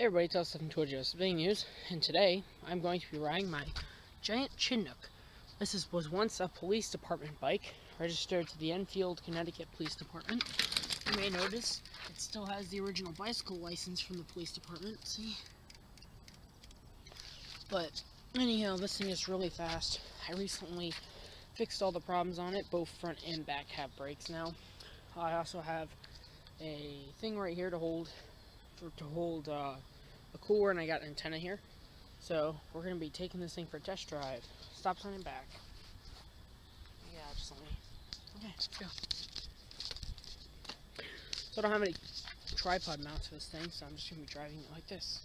everybody, it's Stephen towards you. Big News, and today I'm going to be riding my giant Chinook. This was once a police department bike, registered to the Enfield, Connecticut Police Department. You may notice it still has the original bicycle license from the police department, see? But anyhow, this thing is really fast. I recently fixed all the problems on it. Both front and back have brakes now. I also have a thing right here to hold a cooler, and I got an antenna here. So we're going to be taking this thing for a test drive. Stop sign and back. Yeah, just let me. Okay, let's go. So I don't have any tripod mounts for this thing, so I'm just going to be driving it like this.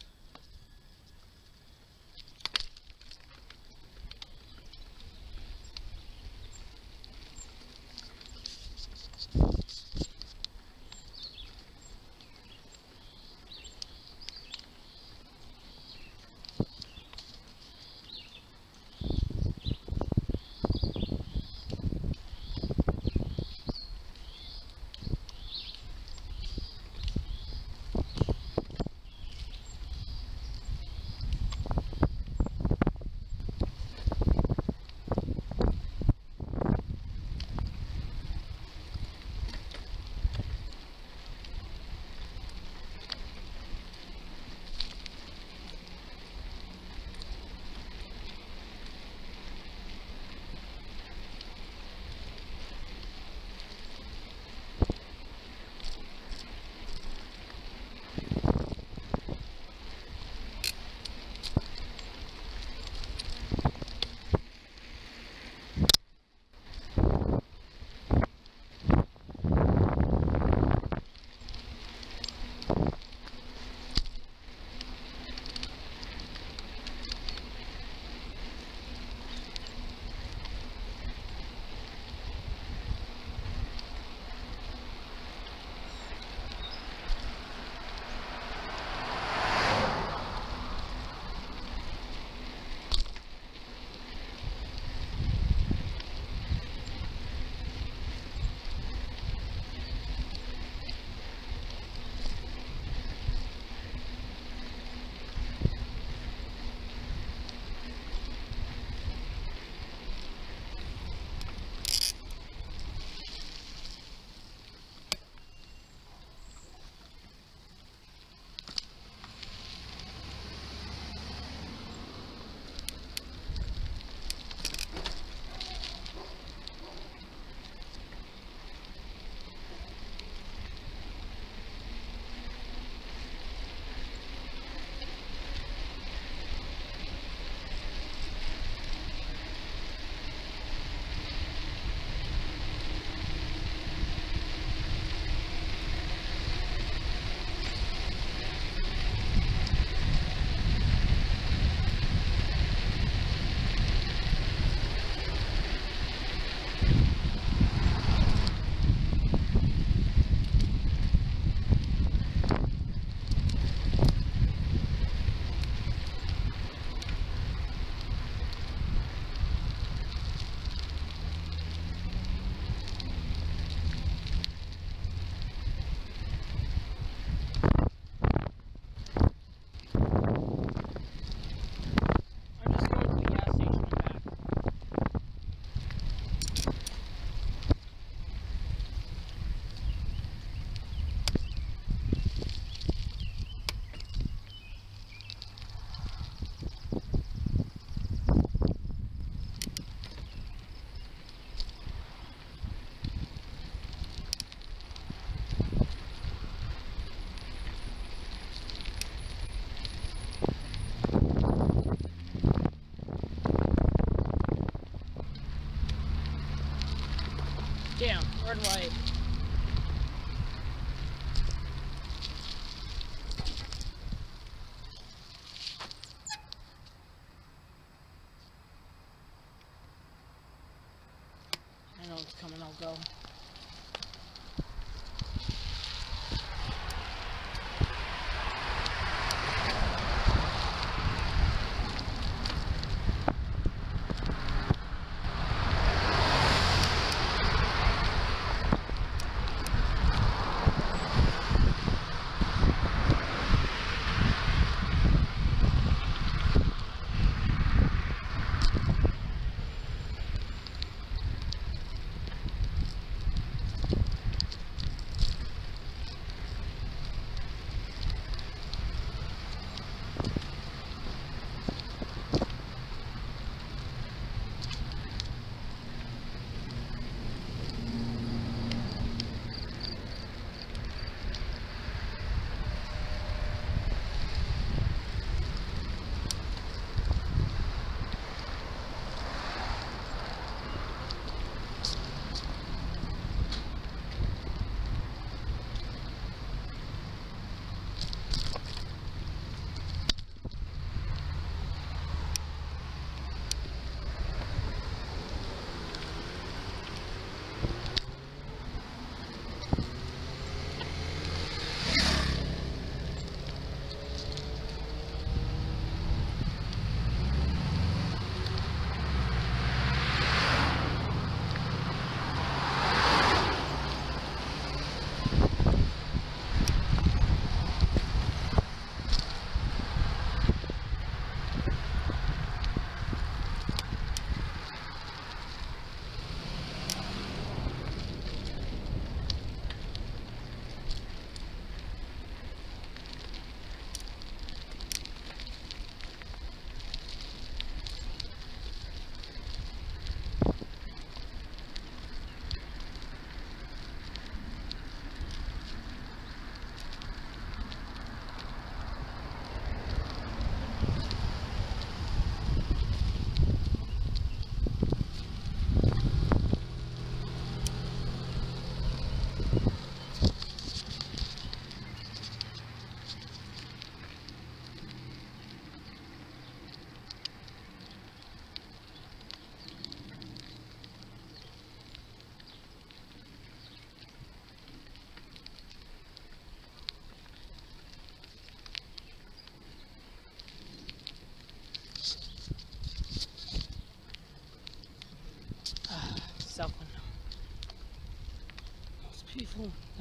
Damn, red light. I know it's coming, I'll go.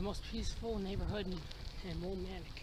the most peaceful neighborhood in Willimantic.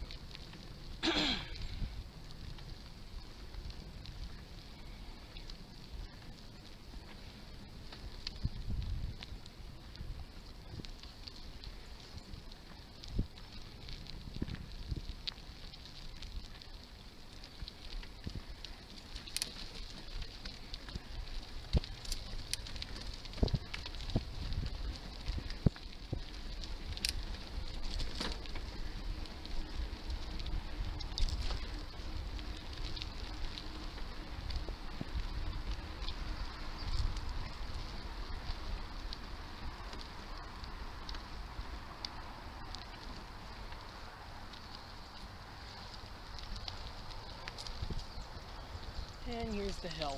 And here's the hill.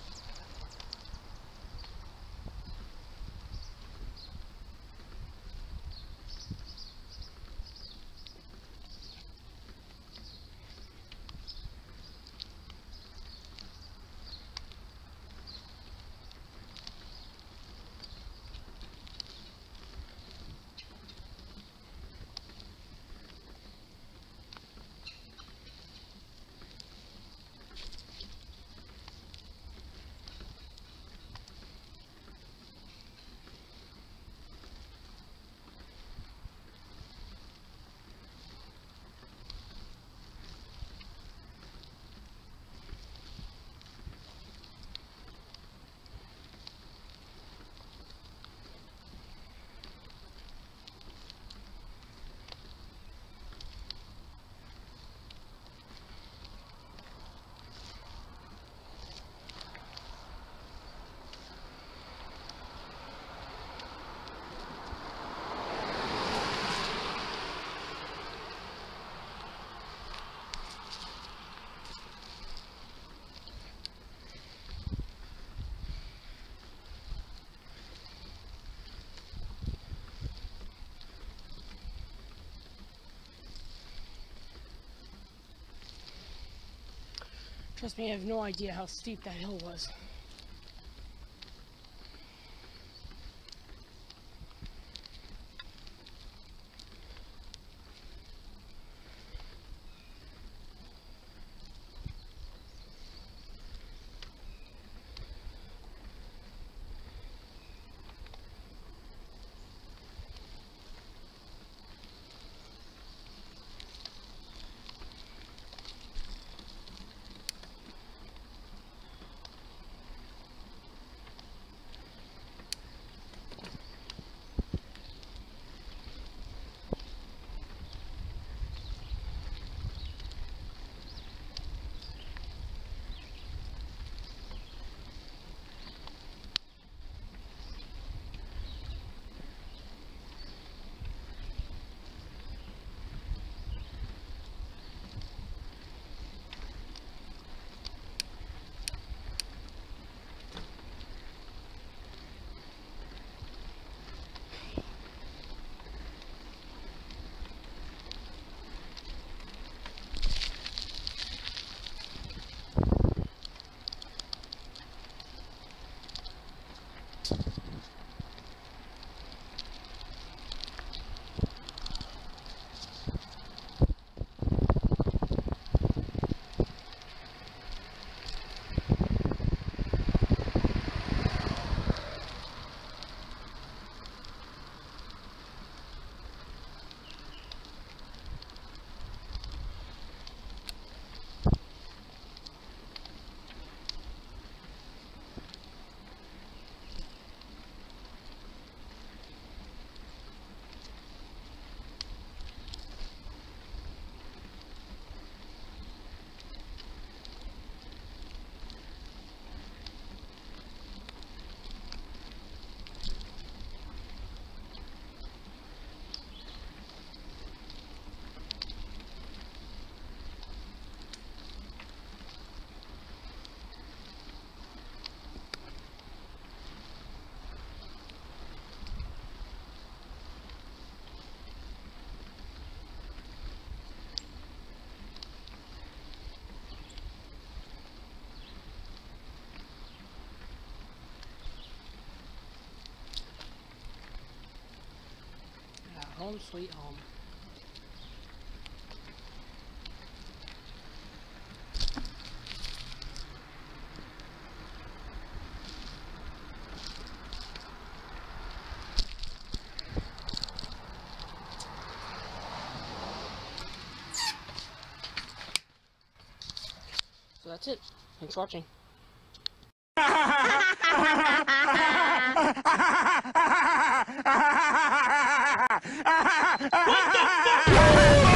Trust me, I have no idea how steep that hill was. Home sweet home. So that's it. Thanks for watching. What the fuck?